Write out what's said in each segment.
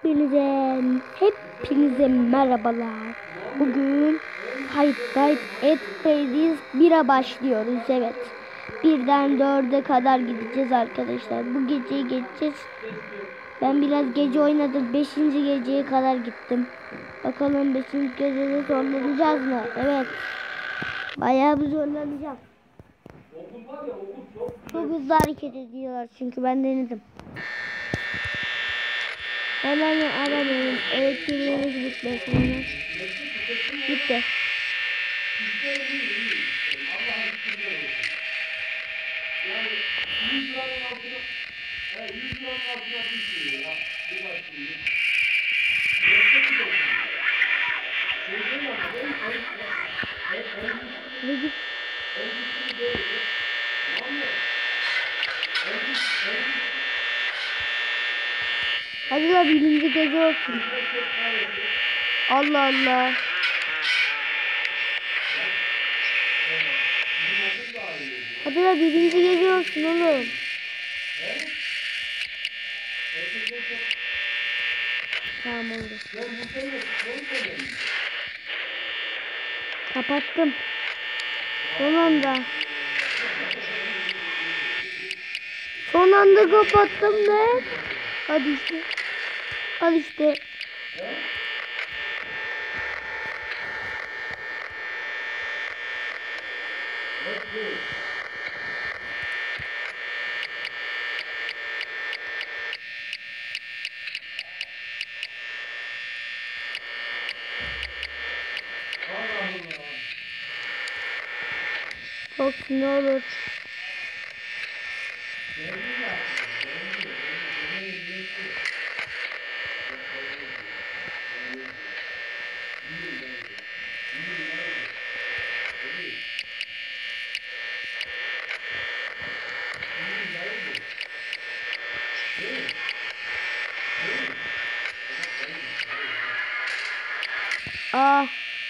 Hepinize merhabalar. Bugün Five Nights at Freddy's 1'e başlıyoruz. Evet. 1'den 4'e kadar gideceğiz arkadaşlar. Bu geceyi geçeceğiz. Ben biraz gece oynadım. 5. geceye kadar gittim. Bakalım 5. gecede zorlanacağız mı? Evet. Bayağı bir zorlanacağım. Çok hızlı hareket ediyorlar çünkü ben denedim. Hemen aramıyorum. Elektriğimiz bitmesin. Bitti. Hadi la birinci gece olsun. Allah Allah. Hadi la birinci gece olsun oğlum. Tamam oldu. Kapattım. Son anda. Son anda kapattım ben. Hadi işte. Al işte. Çok ne olur. Ah.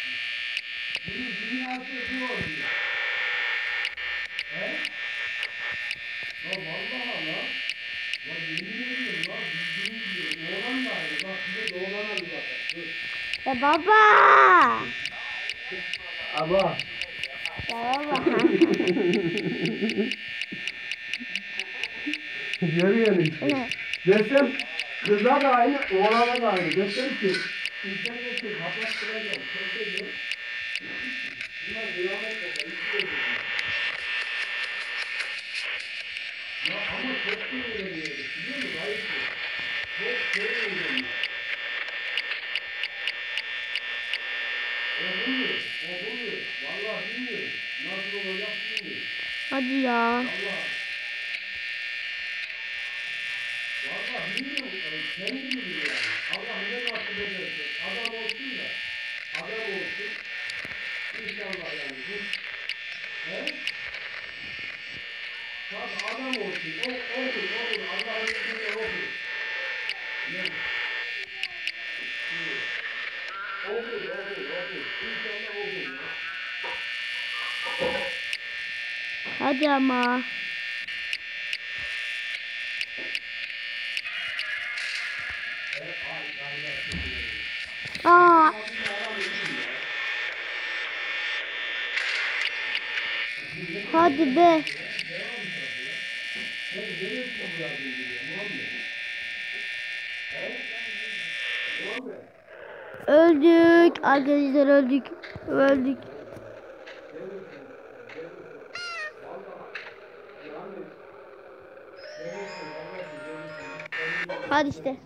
Ya baba. Aba. Ya baba. Görüyor musun? Desem kızlar da aynı, oğlanlar da aynı. Desem ki interneti kapattıracağım. Çok ediyor. Bunlar kıyamet kadar. Ya ama çok iyi öğreniyoruz. Biliyor musun? Hayır ki. Çok öğreniyoruz. O buluyor. Vallahi bilmiyorum. Nasıl olacak bilmiyorum. Hadi ya. Vallahi bilmiyorum. Kendi biliyor yani. Allah ne nasip ederse. Adam olsun da. Adam olsun. İnşallah yani. He? Tabii adam olsun. Olur. Allah'ın izniyle olur. Ne? Olur. İnşallah olur ya. Hadi ama. Aa. Hadi be. Öldük. Arkadaşlar öldük. Hadi işte.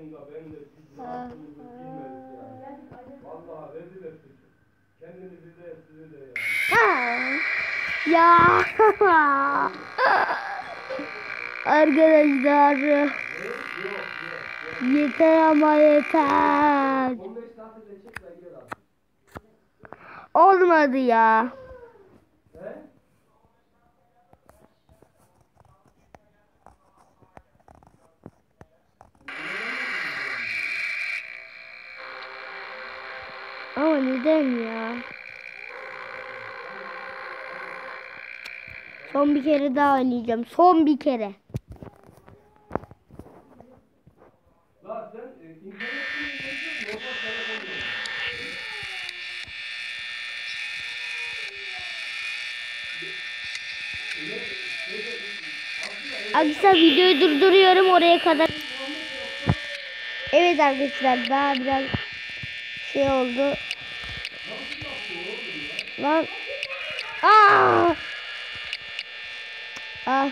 Ya. Arkadaşlar. Yeter ama yeter. Olmadı ya. Ama neden ya? Son bir kere daha oynayacağım. Son bir kere. Ya sen internet mi izliyorsun? Normal telefon mu? Arkadaşlar videoyu durduruyorum oraya kadar. Evet arkadaşlar daha biraz şey oldu. Lan. Aa! Ah.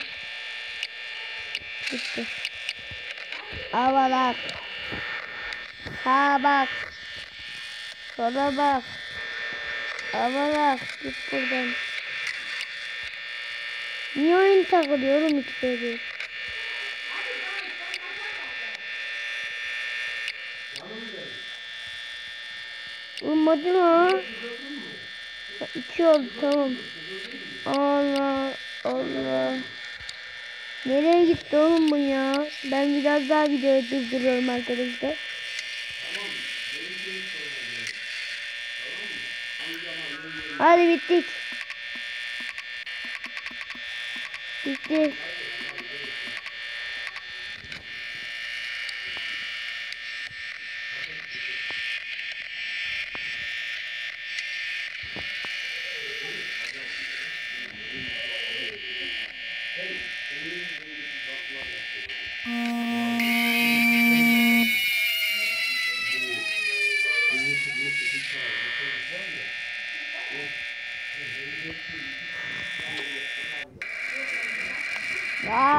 Gitti. Havalar. Sağa bak. Sola bak. Havalar. Git buradan. Niye oyun takılıyorum hiç böyle? Olmadı mı? 2 oldu tamam. Allah Allah. Nereye gitti oğlum bu ya? Ben biraz daha videoyu durduruyorum arkadaşlar. Hadi bittik. Bitti. Ah.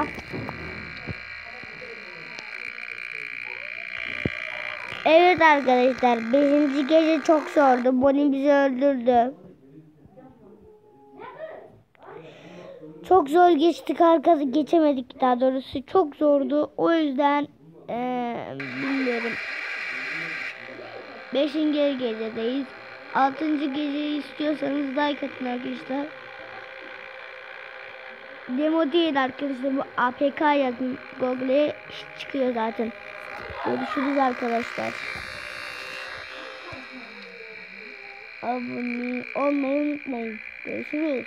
Evet arkadaşlar 5. gece çok zordu. Bonnie bizi öldürdü. Çok zor geçtik arkadaşlar. Geçemedik daha doğrusu. Çok zordu. O yüzden bilmiyorum. 5. gecedeyiz. 6. geceyi istiyorsanız like atın arkadaşlar. Demo değil arkadaşlar. Bu APK yazın. Google'e çıkıyor zaten. Görüşürüz arkadaşlar. Abone olmayı unutmayın. Görüşürüz.